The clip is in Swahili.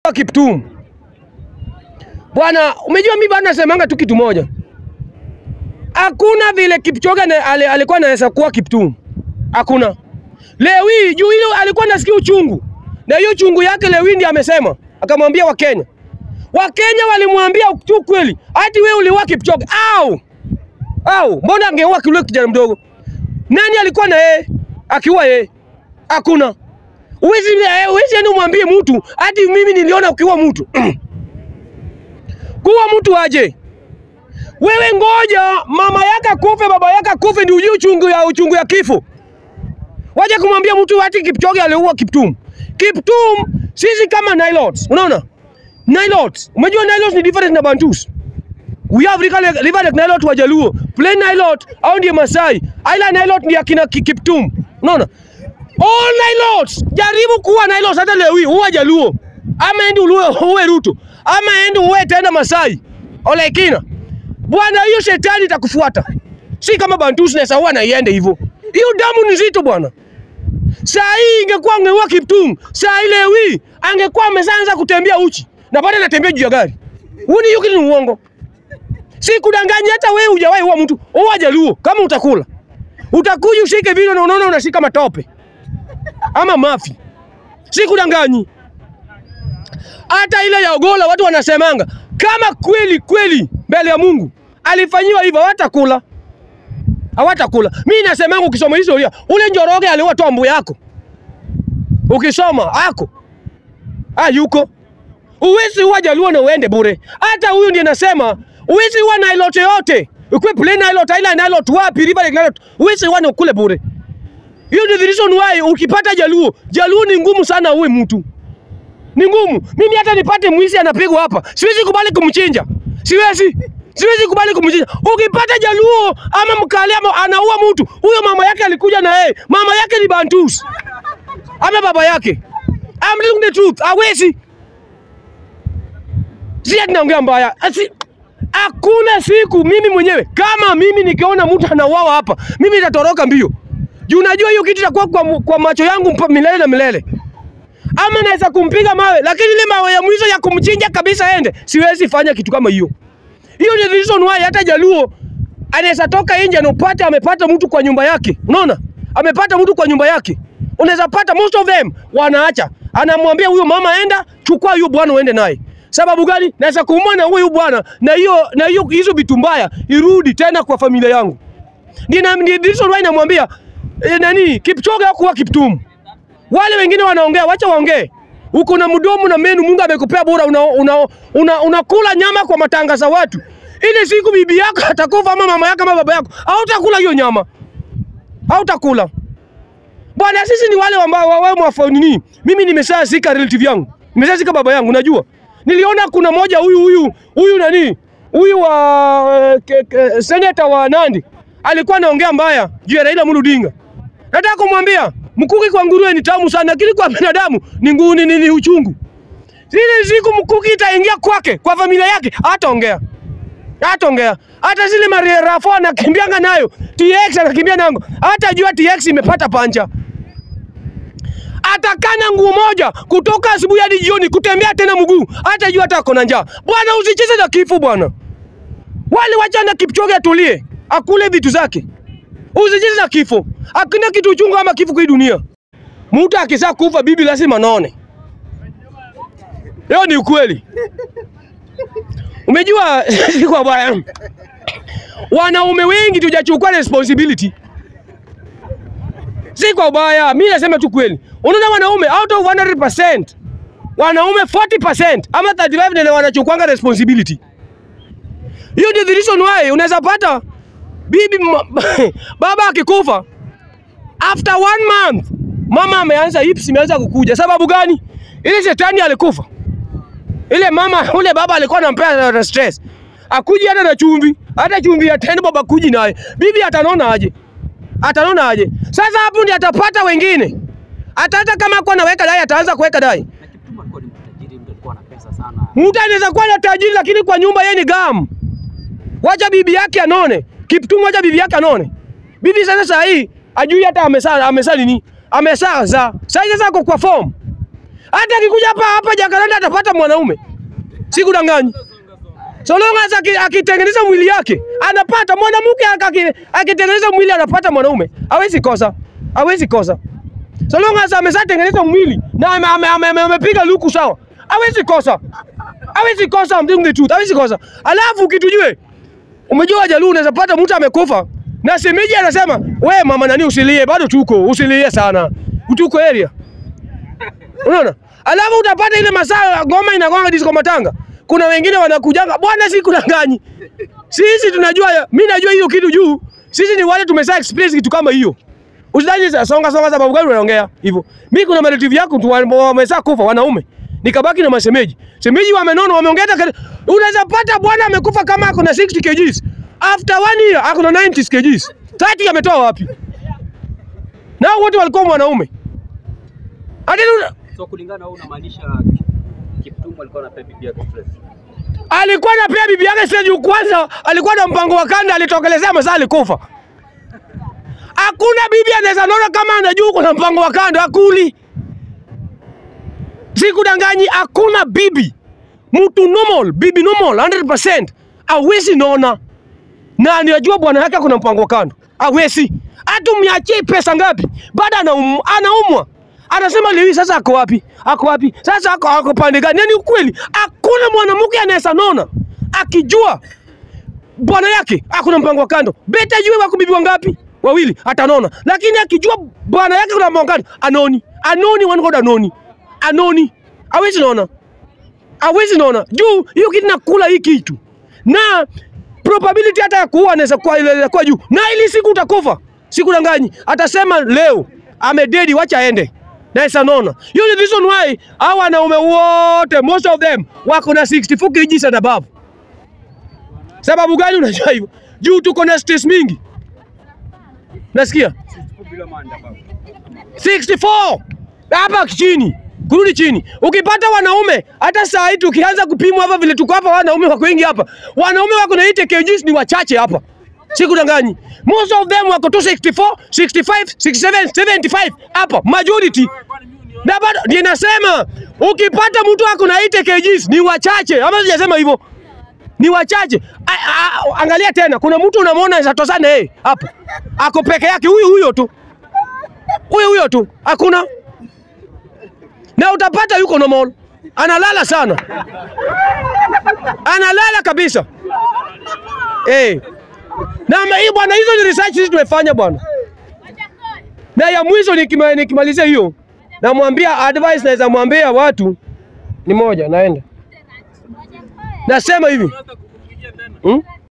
Kiptum. Bwana, umejua mimi bwana nasemanga tu kitu moja. Hakuna vile Kipchoge alikuwa anaweza kuwa Kiptum. Hakuna. Lewi juu hilo alikuwa anasikia uchungu. Na hiyo chungu yake Lewi ndiye amesema. Akamwambia Wakenya. Wakenya walimwambia tu kweli. Hadi wewe uliwa Kipchoge. Au, mbona angeua kile kijana mdogo? Nani alikuwa na yeye? Akiwa yeye. Hakuna. Uwezi enu mwambie mtu hadi mimi niliona ukiwa mtu. Kuwa mtu aje. Wewe ngoja mama yake kufe, baba yake kufe ndio ujue uchungu ya kifo. Waje kumwambia mtu hadi Kipchoge aliua Kiptum. Kiptum sisi kama Nilotes. Unaona? Nilotes. Umejua Nilotes ni different na Bantus. We have river Nilotes wa Jaluo. Plain Nilotes au ndiye Masai. Island Nilotes ni akina Kiptum. Unaona? All Nilotes. Jaribu kuwa Nilotes hata Lewi uwe Jaluo. Ama endi uwe Ruto. Ama endi uwe tena Masai. Ole kina. Bwana hiyo shetani itakufuata. Si kama Bantus na sawa na iende hivyo. Hiyo damu ni nzito bwana. Saa hii ingekuwa angeua Kiptum, saa ile Lewi angekuwa ameanza kutembea uchi. Na bado anatembea juu ya gari. Huni yuki ni uongo. Si kudanganya hata wewe hujawahi huwa mtu. Uwa Jaluo kama utakula. Utakuja ushike vile na unaona unashika matope. Ama mafi. Si kudanganyi. Hata ile ya Ogola watu wanasemanga kama kweli mbele ya Mungu alifanyiwa hivyo hawatakula. Mimi nasemanga ukisoma historia ule Njoroge aliwa tombo yako. Ukisoma ako. Yuko. Uwezi huwa Jaluo na uende bure. Hata huyu ndiye nasema uwezi huwa Nilotes yote. Ukwe Plain Nilotes, Island Nilotes, wapi River Nilotes. Uwezi huwa na ukule bure. Hiyo ndio the reason why ukipata Jaluo ni ngumu sana uwe mtu. Ni ngumu. Mimi hata nipate mwizi anapigwa hapa. Siwezi kubali kumchinja. Siwezi kubali kumchinja. Ukipata Jaluo ama Mkale ama anaua mtu, huyo mama yake alikuja na yeye. Mama yake ni Bantus. Ama baba yake. I'm telling the truth. Hawezi. Sisi tunaongea mbaya. Hakuna siku mimi mwenyewe kama mimi nikiona mtu anauawa hapa, mimi nitatoroka mbio. Juu unajua hiyo kitu itakuwa kwa macho yangu milele na milele. Ama naweza kumpiga mawe, lakini ile mawe ya mwisho ya kumchinja kabisa ende, siwezi fanya kitu kama hiyo. Hiyo ni reason why hata Jaluo anaweza toka nje na upate amepata mtu kwa nyumba yake. Unaona? Amepata mtu kwa nyumba yake. Unaweza pata most of them wanaacha. Anamwambia huyo mama enda, chukua huyo bwana uende naye. Sababu gani? Naweza kuumana huyo bwana na hiyo hizo vitu mbaya irudi tena kwa familia yangu. Ni reason why namwambia Kipchoge hakuwa Kiptum. Wale wengine wanaongea, wacha waongee. Uko na mdomo na menu Mungu amekupea bora unakula nyama kwa matanga za watu. Ile siku bibi yako atakufa ama mama yako ama baba yako, hautakula hiyo nyama. Hautakula. Bwana sisi ni wale ambao wao mwafao nini? Mimi nimeshazika relative yangu. Nimeshazika baba yangu najua. Niliona kuna moja huyu nani? Huyu wa senator wa Nandi. Alikuwa anaongea mbaya juu ya Raila Amolo Odinga. Nataka kumwambia mkuki kwa nguruwe ni tamu sana, lakini kwa binadamu ni uchungu. Zile siku mkuki itaingia kwake, kwa familia yake, hataongea. Hata zile marafo anakimbianga nayo, TX anakimbia nango. Hata jua TX imepata pancha. Atakana nguo moja kutoka asubuhi hadi jioni kutembea tena mguu. Hata jua hata kona njaa. Bwana usicheze na kifo bwana. Wale wachana Kipchoge atulie, akule vitu zake. Usicheze na kifo. Hakuna kitu uchungu ama kifo kwa dunia. Mtu akisa kufa bibi lazima naone. Hiyo ni ukweli. Umejua kwa baya. Wanaume wengi tujachukua responsibility. Si kwa ubaya, mimi nasema tu kweli. Unaona wanaume out of 100%, wanaume 40% ama 35 ndio wanachukua responsibility. Hiyo ndio the reason why unaweza pata bibi baba akikufa after 1 month mama ameanza hips imeanza kukuja. Sababu gani? Ile shetani alikufa. Ile mama ule baba alikuwa anampea stress. Akuji hata na chumvi, hata chumvi ya tena baba kuji naye. Bibi atanona aje? Sasa hapo ndiye atapata wengine. Hata kama kwa naweka dai ataanza kuweka dai. Kiptum alikuwa ni mtajiri, mtu alikuwa na pesa sana. Mtu anaweza kuwa na tajiri lakini kwa nyumba yeye ni gam. Wacha bibi yake anone. Kiptum wacha bibi yake anone. Bibi sasa hii ajui hata amesali nini? Amesaza. Sasa kwa form. Hata akikuja hapa Jacaranda atapata mwanaume. Sikudanganyi. So long as akitengeneza mwili yake, anapata mwanamke akitengeneza mwili anapata mwanaume. Hawezi kosa. Hawezi kosa. So long as ameshatengeneza mwili na amepiga luku sawa. Hawezi kosa. Hawezi kosa, I'm telling the truth. Hawezi kosa. Alafu kitujue. Umejua Wajaluo unaweza pata mtu amekufa na shemeji anasema, "We mama nani usilie, bado tuko, usilie sana. Utuko area." Unaona? Alafu utapata ile masaa ngoma inagonga disco matanga. Kuna wengine wanakujanga, "Bwana si kudanganyi." Sisi tunajua, mimi najua hiyo kitu juu. Sisi ni wale tumesha experience kitu kama hiyo. Usidhani songa sababu gani unaongea hivyo. Mimi kuna relative yako tu wamesha kufa wanaume. Nikabaki na mashemeji. Shemeji wamenona wameongea unaweza pata bwana amekufa kama ako na 60 kgs. After 1 year ako na 90 kgs. 30 ametoa wapi? Na wote walikuwa wanaume. So kulingana wewe unamaanisha Kiptum alikuwa anapea bibi yake stress. Alikuwa anapea bibi yake stress kwanza, alikuwa na mpango wa kanda alitokelezea masaa alikufa. Hakuna bibi anaweza nona kama anajua kuna mpango wa kanda akuli. Sikudanganyi, hakuna bibi. Mtu normal, bibi normal 100% hawezi nona. Na anajua bwana yake kuna mpango wa kando. Hawezi. Hata umiachie pesa ngapi? Baada anaumwa. Anasema leo sasa ako wapi? Ako wapi? Sasa ako pande gani? Ni ukweli. Hakuna mwanamke anaweza nona akijua bwana yake hakuna mpango wa kando. Beta jue wako bibi wangapi? Wawili atanona. Lakini akijua bwana yake kuna mpango wa kando, anoni one god anoni. Hawezi nona. Hawezi nona. Juu hiyo kitu nakula hii kitu. Na probability hata ya kuua anaweza kwa juu. Na ili siku utakufa. Sikudanganyi. Atasema leo amededi wacha aende. Naisa nona. Hiyo ni reason why hawa wanaume wote most of them wako na 64 kg and above. Sababu gani unajua hivyo? Juu tuko na stress mingi. Nasikia? 64. Hapa chini. Kurudi chini. Ukipata wanaume hata saa hii tukianza kupimwa hapa vile tuko hapa wanaume wako wengi hapa. Wanaume wako na 80 kg ni wachache hapa. Sikudanganyi. Most of them wako to 64, 65, 67, 75 hapa majority. Na bado ninasema ukipata mtu wako na 80 kg ni wachache. Ama sijasema hivyo. Ni wachache. Angalia tena kuna mtu unamwona zatosana yeye hapa. Ako peke yake huyo tu. Huyo tu. Hakuna. Na utapata yuko normal. Analala sana. Analala kabisa. Na hii bwana hizo ni research sisi tumefanya bwana. Na ya mwisho nikimalizia hiyo. Namwambia advice naweza mwambia watu ni moja naenda. Nasema hivi.